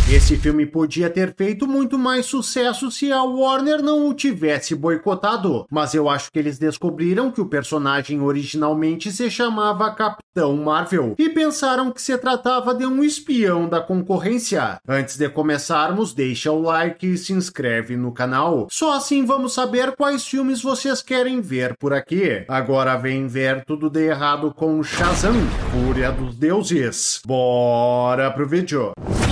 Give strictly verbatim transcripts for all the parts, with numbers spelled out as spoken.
Esse filme podia ter feito muito mais sucesso se a Warner não o tivesse boicotado, mas eu acho que eles descobriram que o personagem originalmente se chamava Capitão Marvel e pensaram que se tratava de um espião da concorrência. Antes de começarmos, deixa o like e se inscreve no canal. Só assim vamos saber quais filmes vocês querem ver por aqui. Agora vem ver tudo de errado com Shazam, Fúria dos Deuses. Bora pro vídeo.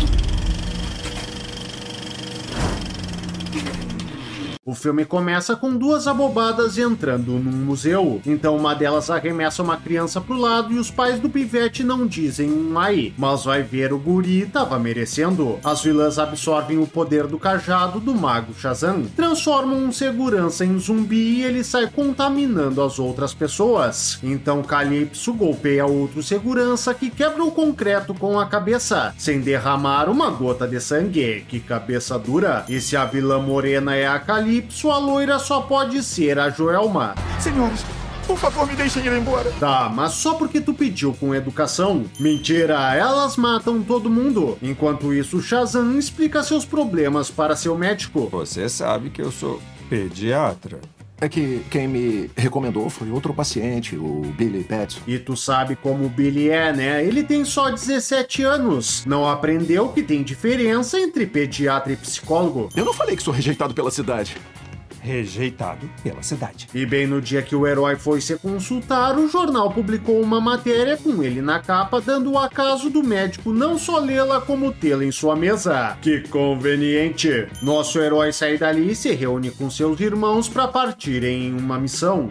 O filme começa com duas abobadas entrando num museu. Então uma delas arremessa uma criança pro lado e os pais do pivete não dizem um ai, mas vai ver o guri tava merecendo. As vilãs absorvem o poder do cajado do mago Shazam, transformam um segurança em zumbi e ele sai contaminando as outras pessoas. Então Calypso golpeia outro segurança que quebra o concreto com a cabeça, sem derramar uma gota de sangue. Que cabeça dura! E se a vilã morena é a Calypso, a loira só pode ser a Joelma. Senhores, por favor, me deixem ir embora. Tá, mas só porque tu pediu com educação? Mentira, elas matam todo mundo. Enquanto isso, Shazam explica seus problemas para seu médico. Você sabe que eu sou pediatra. É que quem me recomendou foi outro paciente, o Billy Batson. E tu sabe como o Billy é, né? Ele tem só dezessete anos. Não aprendeu que tem diferença entre pediatra e psicólogo. Eu não falei que sou rejeitado pela cidade. Rejeitado pela cidade. E bem no dia que o herói foi se consultar, o jornal publicou uma matéria com ele na capa, dando o acaso do médico não só lê-la como tê-la em sua mesa. Que conveniente! Nosso herói sai dali e se reúne com seus irmãos para partirem em uma missão.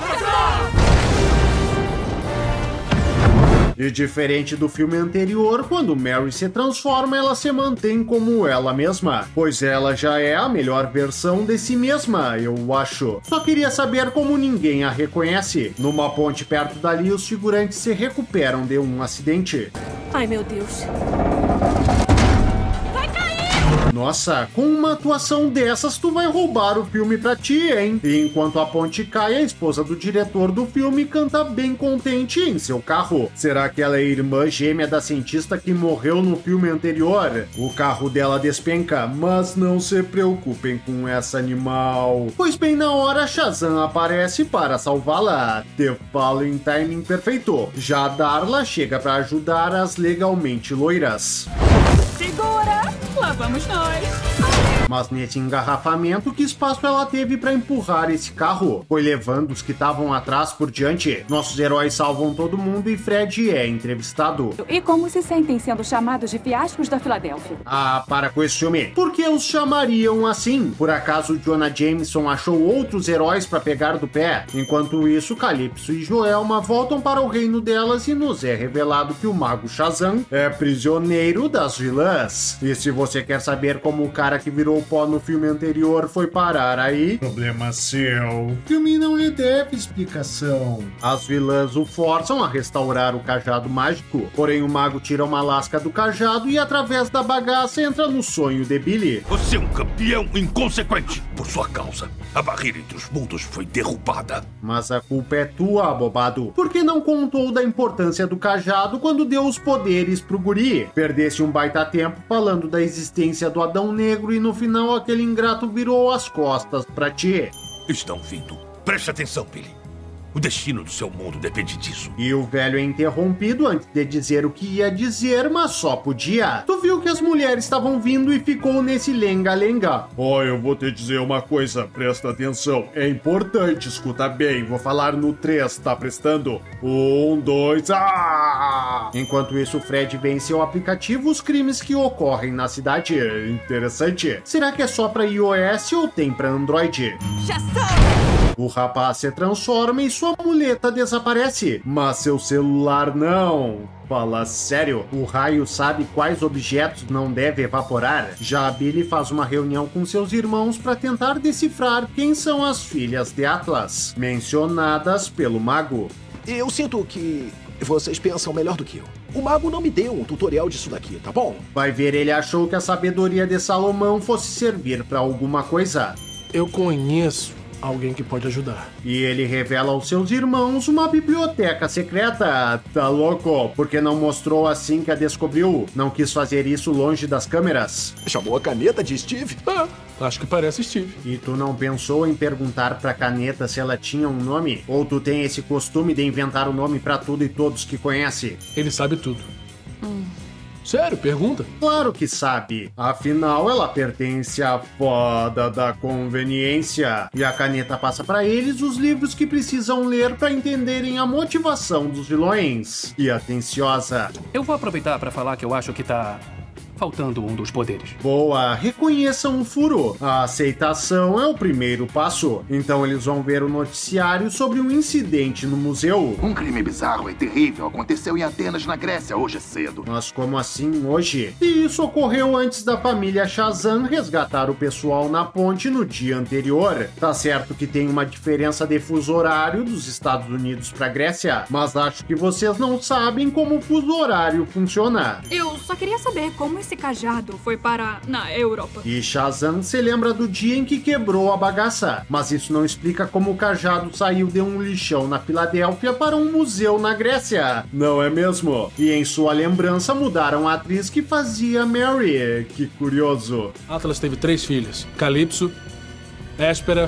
E diferente do filme anterior, quando Mary se transforma, ela se mantém como ela mesma, pois ela já é a melhor versão de si mesma, eu acho. Só queria saber como ninguém a reconhece. Numa ponte perto dali, os figurantes se recuperam de um acidente. Ai, meu Deus. Nossa, com uma atuação dessas, tu vai roubar o filme pra ti, hein? E enquanto a ponte cai, a esposa do diretor do filme canta bem contente em seu carro. Será que ela é irmã gêmea da cientista que morreu no filme anterior? O carro dela despenca, mas não se preocupem com essa animal. Pois bem na hora, Shazam aparece para salvá-la. Te falo em timing perfeito. Já Darla chega pra ajudar as legalmente loiras. Segura! Lá vamos nós! Mas nesse engarrafamento, que espaço ela teve para empurrar esse carro? Foi levando os que estavam atrás por diante. Nossos heróis salvam todo mundo e Fred é entrevistado. E como se sentem sendo chamados de fiascos da Filadélfia? Ah, para com esse filme. Por que os chamariam assim? Por acaso Jonah Jameson achou outros heróis para pegar do pé? Enquanto isso, Calypso e Joelma voltam para o reino delas e nos é revelado que o mago Shazam é prisioneiro das vilãs. E se você quer saber como o cara que virou pó no filme anterior foi parar aí, problema seu. O filme não lhe deve explicação. As vilãs o forçam a restaurar o cajado mágico, porém o mago tira uma lasca do cajado e através da bagaça entra no sonho de Billy. Você é um campeão inconsequente. Por sua causa, a barreira entre os mundos foi derrubada. Mas a culpa é tua, abobado. Por que não contou da importância do cajado quando deu os poderes pro guri? Perdesse um baita tempo falando da existência do Adão Negro e no final aquele ingrato virou as costas pra ti. Estão vindo. Preste atenção, Billy. O destino do seu mundo depende disso. E o velho é interrompido antes de dizer o que ia dizer, mas só podia. Tu viu que as mulheres estavam vindo e ficou nesse lenga-lenga. Ó, oh, eu vou te dizer uma coisa, presta atenção. É importante, escuta bem. Vou falar no três, tá prestando? Um, dois, ah! Enquanto isso, Fred vê em seu aplicativo os crimes que ocorrem na cidade. Interessante. Será que é só pra iOS ou tem pra Android? Já sou! O rapaz se transforma e sua muleta desaparece, mas seu celular não. Fala sério, o raio sabe quais objetos não deve evaporar? Já a Billy faz uma reunião com seus irmãos para tentar decifrar quem são as filhas de Atlas, mencionadas pelo mago. Eu sinto que vocês pensam melhor do que eu. O mago não me deu um tutorial disso daqui, tá bom? Vai ver, ele achou que a sabedoria de Salomão fosse servir para alguma coisa. Eu conheço alguém que pode ajudar. E ele revela aos seus irmãos uma biblioteca secreta. Tá louco? Porque não mostrou assim que a descobriu? Não quis fazer isso longe das câmeras? Chamou a caneta de Steve? Ah, acho que parece Steve. E tu não pensou em perguntar pra caneta se ela tinha um nome? Ou tu tem esse costume de inventar o nome pra tudo e todos que conhece? Ele sabe tudo. Hum. Sério, pergunta? Claro que sabe. Afinal, ela pertence à foda da conveniência. E a caneta passa pra eles os livros que precisam ler pra entenderem a motivação dos vilões. E atenciosa. Eu vou aproveitar pra falar que eu acho que tá faltando um dos poderes. Boa, reconheçam o furo. A aceitação é o primeiro passo. Então eles vão ver o noticiário sobre um incidente no museu. Um crime bizarro e terrível aconteceu em Atenas, na Grécia, hoje cedo. Mas como assim hoje? E isso ocorreu antes da família Shazam resgatar o pessoal na ponte no dia anterior. Tá certo que tem uma diferença de fuso horário dos Estados Unidos pra Grécia, mas acho que vocês não sabem como o fuso horário funciona. Eu só queria saber como esse cajado foi parar na Europa. E Shazam se lembra do dia em que quebrou a bagaça, mas isso não explica como o cajado saiu de um lixão na Filadélfia para um museu na Grécia, não é mesmo? E em sua lembrança mudaram a atriz que fazia Mary, que curioso. Atlas teve três filhas, Calypso, Héspera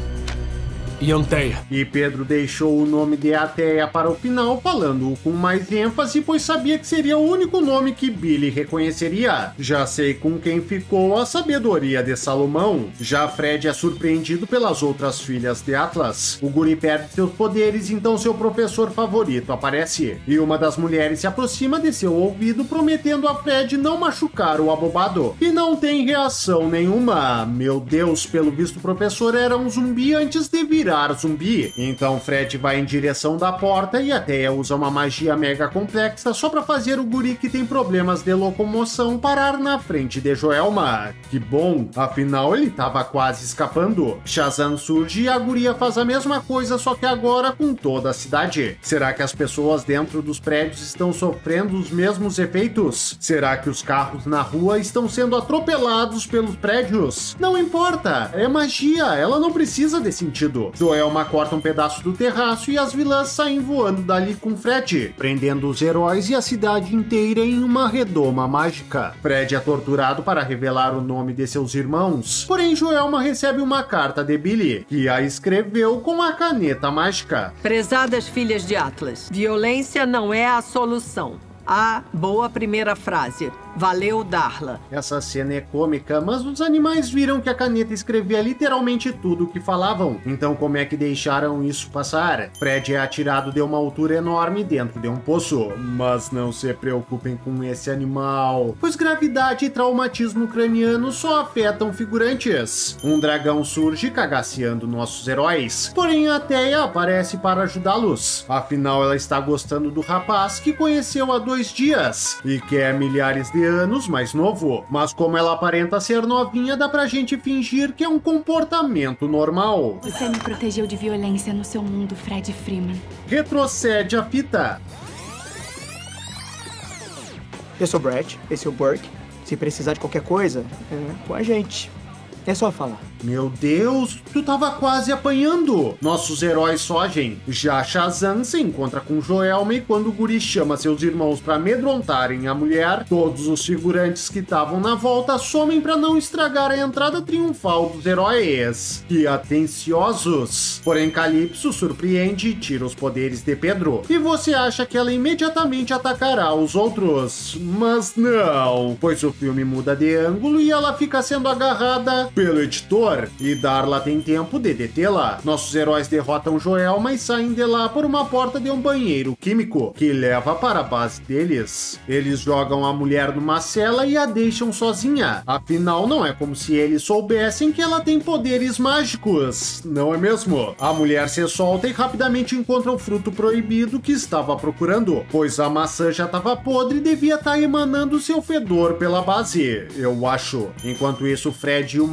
e Anteia. E Pedro deixou o nome de Ateia para o final, falando-o com mais ênfase, pois sabia que seria o único nome que Billy reconheceria. Já sei com quem ficou a sabedoria de Salomão. Já Fred é surpreendido pelas outras filhas de Atlas. O guri perde seus poderes, então seu professor favorito aparece. E uma das mulheres se aproxima de seu ouvido, prometendo a Fred não machucar o abobado. E não tem reação nenhuma. Meu Deus, pelo visto o professor era um zumbi antes de virar zumbi. Então Fred vai em direção da porta e até usa uma magia mega complexa só pra fazer o guri que tem problemas de locomoção parar na frente de Joelma. Que bom, afinal ele tava quase escapando. Shazam surge e a guria faz a mesma coisa, só que agora com toda a cidade. Será que as pessoas dentro dos prédios estão sofrendo os mesmos efeitos? Será que os carros na rua estão sendo atropelados pelos prédios? Não importa, é magia, ela não precisa de sentido. Joelma corta um pedaço do terraço e as vilãs saem voando dali com Fred, prendendo os heróis e a cidade inteira em uma redoma mágica. Fred é torturado para revelar o nome de seus irmãos, porém Joelma recebe uma carta de Billy, que a escreveu com a caneta mágica. Prezadas filhas de Atlas, violência não é a solução. A boa primeira frase. Valeu, Darla. Essa cena é cômica, mas os animais viram que a caneta escrevia literalmente tudo o que falavam. Então como é que deixaram isso passar? Fred é atirado de uma altura enorme dentro de um poço. Mas não se preocupem com esse animal, pois gravidade e traumatismo craniano só afetam figurantes. Um dragão surge cagaceando nossos heróis, porém a Ateia aparece para ajudá-los. Afinal, ela está gostando do rapaz que conheceu há dois dias e que é milhares de anos mais novo, mas como ela aparenta ser novinha, dá pra gente fingir que é um comportamento normal. Você me protegeu de violência no seu mundo, Fred Freeman. Retrocede a fita. Eu sou o Brett, esse é o Burke. Se precisar de qualquer coisa, é com a gente. É só falar. Meu Deus, tu tava quase apanhando. Nossos heróis fogem. Já Shazam se encontra com Joelma e quando o guri chama seus irmãos pra amedrontarem a mulher, todos os figurantes que estavam na volta somem pra não estragar a entrada triunfal dos heróis. Que atenciosos. Porém, Calypso surpreende e tira os poderes de Pedro. E você acha que ela imediatamente atacará os outros. Mas não, pois o filme muda de ângulo e ela fica sendo agarrada pelo editor. E Darla tem tempo de detê-la. Nossos heróis derrotam Joelma e saem de lá por uma porta de um banheiro químico, que leva para a base deles. Eles jogam a mulher numa cela e a deixam sozinha. Afinal, não é como se eles soubessem que ela tem poderes mágicos, não é mesmo? A mulher se solta e rapidamente encontra o fruto proibido que estava procurando, pois a maçã já estava podre e devia estar emanando seu fedor pela base, eu acho. Enquanto isso, Fred e uma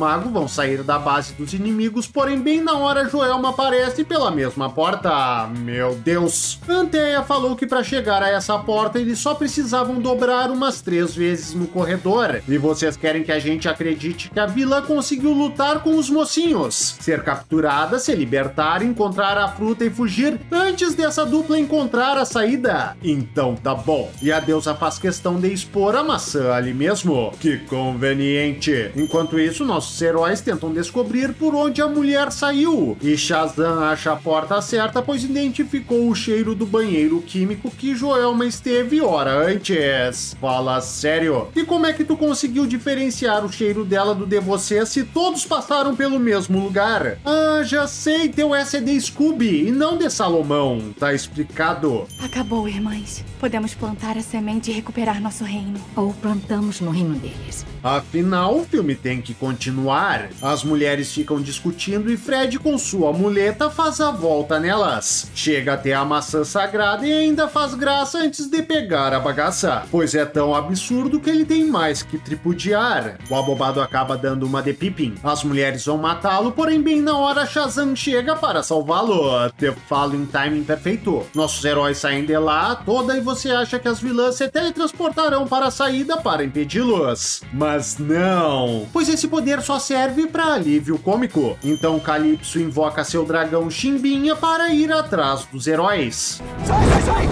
mago vão sair da base dos inimigos, porém bem na hora Joelma aparece pela mesma porta. Meu Deus! Anteia falou que para chegar a essa porta eles só precisavam dobrar umas três vezes no corredor. E vocês querem que a gente acredite que a vilã conseguiu lutar com os mocinhos, ser capturada, se libertar, encontrar a fruta e fugir antes dessa dupla encontrar a saída? Então tá bom. E a deusa faz questão de expor a maçã ali mesmo. Que conveniente. Enquanto isso, nossos heróis tentam descobrir por onde a mulher saiu. E Shazam acha a porta certa, pois identificou o cheiro do banheiro químico que Joelma esteve hora antes. Fala sério. E como é que tu conseguiu diferenciar o cheiro dela do de você se todos passaram pelo mesmo lugar? Ah, já sei, teu S é de Scooby e não de Salomão. Tá explicado. Acabou, irmãs. Podemos plantar a semente e recuperar nosso reino. Ou plantamos no reino deles. Afinal, o filme tem que continuar. As mulheres ficam discutindo e Fred, com sua muleta, faz a volta nelas. Chega até a maçã sagrada e ainda faz graça antes de pegar a bagaça, pois é tão absurdo que ele tem mais que tripudiar. O abobado acaba dando uma de Pippin. As mulheres vão matá-lo, porém bem na hora Shazam chega para salvá-lo. Te falo em timing perfeito. Nossos heróis saem de lá toda e você acha que as vilãs se teletransportarão para a saída para impedi-los. Mas não, pois esse poder só serve para alívio cômico. Então Calypso invoca seu dragão Chimbinha para ir atrás dos heróis. Sai, sai, sai!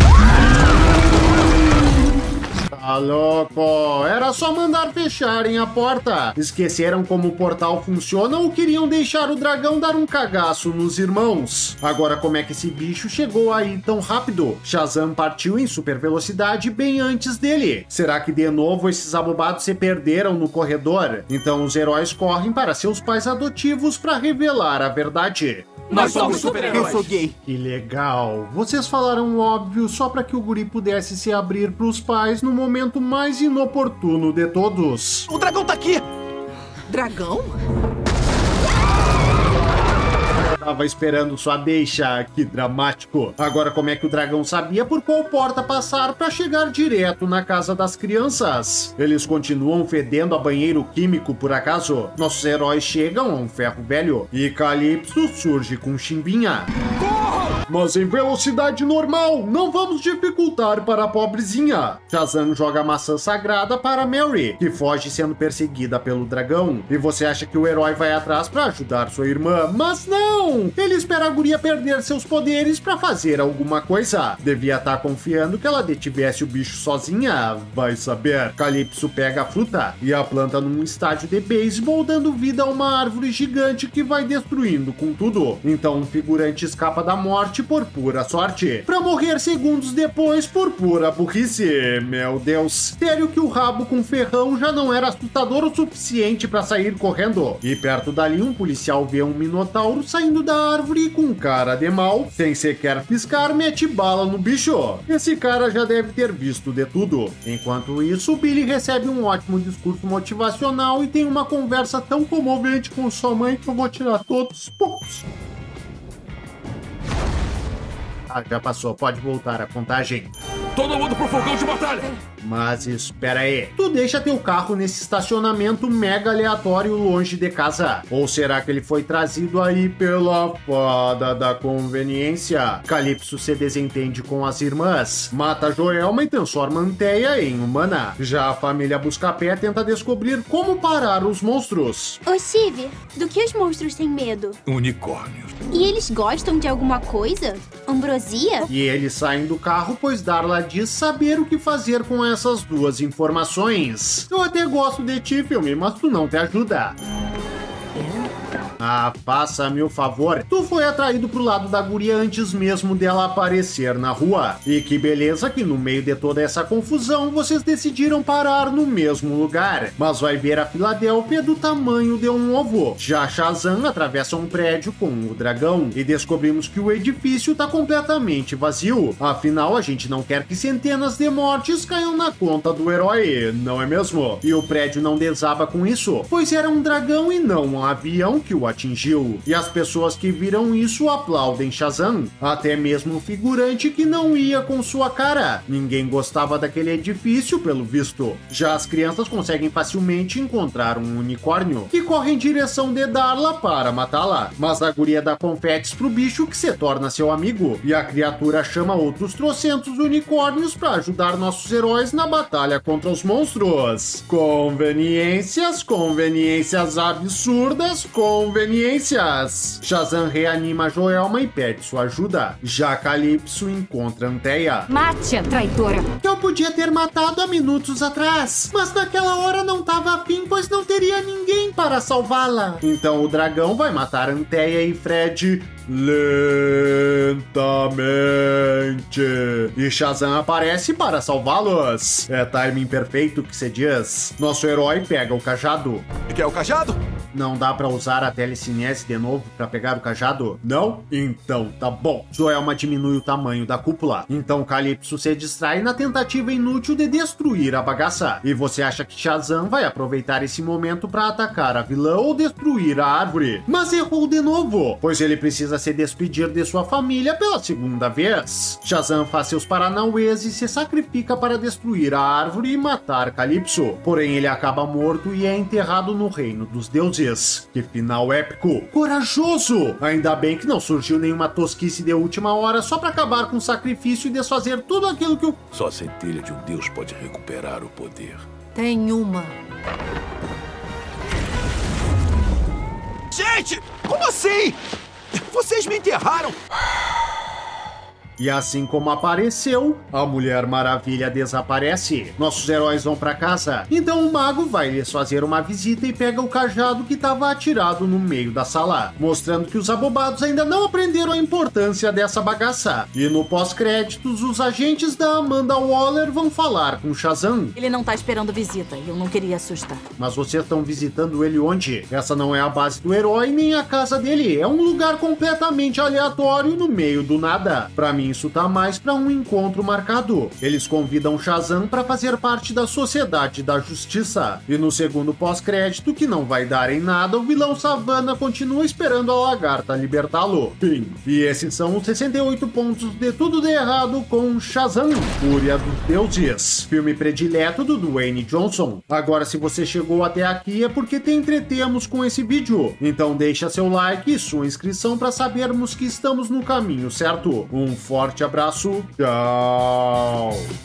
Tá louco? Era só mandar fecharem a porta. Esqueceram como o portal funciona ou queriam deixar o dragão dar um cagaço nos irmãos? Agora, como é que esse bicho chegou aí tão rápido? Shazam partiu em super velocidade bem antes dele. Será que de novo esses abobados se perderam no corredor? Então os heróis correm para seus pais adotivos para revelar a verdade. Nós somos super-heróis. Eu sou gay. Que legal. Vocês falaram óbvio só para que o guri pudesse se abrir pros pais no momento mais inoportuno de todos. O dragão tá aqui! Dragão? Tava esperando sua deixa, que dramático. Agora como é que o dragão sabia por qual porta passar para chegar direto na casa das crianças? Eles continuam fedendo a banheiro químico por acaso? Nossos heróis chegam a um ferro velho e Calypso surge com Chimbinha. Mas em velocidade normal, não vamos dificultar para a pobrezinha. Shazam joga a maçã sagrada para Mary, que foge sendo perseguida pelo dragão. E você acha que o herói vai atrás para ajudar sua irmã, mas não! Ele espera a guria perder seus poderes para fazer alguma coisa. Devia estar confiando que ela detivesse o bicho sozinha, vai saber. Calypso pega a fruta e a planta num estádio de beisebol, dando vida a uma árvore gigante que vai destruindo com tudo. Então um figurante escapa da morte por pura sorte, para morrer segundos depois por pura burrice. Meu Deus, sério que o rabo com ferrão já não era assustador o suficiente para sair correndo? E perto dali um policial vê um minotauro saindo da árvore e com cara de mal, sem sequer piscar, mete bala no bicho. Esse cara já deve ter visto de tudo. Enquanto isso, Billy recebe um ótimo discurso motivacional e tem uma conversa tão comovente com sua mãe que eu vou tirar todos os pontos. Ah, já passou, pode voltar a contagem. Todo mundo pro fogão de batalha! Mas espera aí, tu deixa teu carro nesse estacionamento mega aleatório longe de casa? Ou será que ele foi trazido aí pela fada da conveniência? Calypso se desentende com as irmãs, mata Joelma e transforma Anteia em humana. Já a família Buscapé tenta descobrir como parar os monstros. Ô Steve, do que os monstros têm medo? Unicórnios. E eles gostam de alguma coisa? Ambrosia? E eles saem do carro, pois Darla diz saber o que fazer com essas duas informações. Eu até gosto de ti, filme, mas tu não te ajuda. Ah, faça-me o favor. Tu foi atraído pro lado da guria antes mesmo dela aparecer na rua. E que beleza que no meio de toda essa confusão vocês decidiram parar no mesmo lugar. Mas vai ver a Filadélfia do tamanho de um ovo. Já Shazam atravessa um prédio com o dragão e descobrimos que o edifício tá completamente vazio. Afinal, a gente não quer que centenas de mortes caiam na conta do herói, não é mesmo? E o prédio não desaba com isso, pois era um dragão e não um avião que o atingiu. E as pessoas que viram isso aplaudem Shazam, até mesmo o figurante que não ia com sua cara. Ninguém gostava daquele edifício, pelo visto. Já as crianças conseguem facilmente encontrar um unicórnio, que corre em direção de Darla para matá-la. Mas a guria dá confetes pro bicho, que se torna seu amigo, e a criatura chama outros trocentos unicórnios para ajudar nossos heróis na batalha contra os monstros. Conveniências, conveniências absurdas, conveniências. Shazam reanima Joelma e pede sua ajuda. Já Calypso encontra Anteia. Mate-a, traidora! Eu podia ter matado há minutos atrás, mas naquela hora não tava afim, pois não teria ninguém para salvá-la. Então o dragão vai matar Anteia e Fred lentamente. E Shazam aparece para salvá-los. É timing perfeito que se diz. Nosso herói pega o cajado. Quer o cajado? Não dá pra usar a telecinese de novo pra pegar o cajado? Não? Então tá bom. Joelma diminui o tamanho da cúpula. Então Calypso se distrai na tentativa inútil de destruir a bagaça. E você acha que Shazam vai aproveitar esse momento pra atacar a vilã ou destruir a árvore. Mas errou de novo, pois ele precisa se despedir de sua família pela segunda vez. Shazam faz seus paranauês e se sacrifica para destruir a árvore e matar Calypso. Porém ele acaba morto e é enterrado no reino dos deuses. Que final épico! Corajoso! Ainda bem que não surgiu nenhuma tosquice de última hora só para acabar com o sacrifício e desfazer tudo aquilo que o... Só a centelha de um deus pode recuperar o poder. Tem uma. Gente! Como assim? Vocês me enterraram! E assim como apareceu, a Mulher Maravilha desaparece. Nossos heróis vão pra casa. Então o mago vai lhes fazer uma visita e pega o cajado que estava atirado no meio da sala, mostrando que os abobados ainda não aprenderam a importância dessa bagaça. E no pós-créditos, os agentes da Amanda Waller vão falar com Shazam. Ele não tá esperando visita e eu não queria assustar. Mas vocês estão visitando ele onde? Essa não é a base do herói nem a casa dele. É um lugar completamente aleatório no meio do nada. Pra mim, isso tá mais para um encontro marcado. Eles convidam Shazam para fazer parte da Sociedade da Justiça. E no segundo pós-crédito, que não vai dar em nada, o vilão Savannah continua esperando a lagarta libertá-lo. Fim. E esses são os sessenta e oito pontos de tudo de errado com Shazam, Fúria dos Deuses, filme predileto do Dwayne Johnson. Agora, se você chegou até aqui é porque te entretemos com esse vídeo. Então deixa seu like e sua inscrição para sabermos que estamos no caminho certo. Um forte Forte abraço, tchau!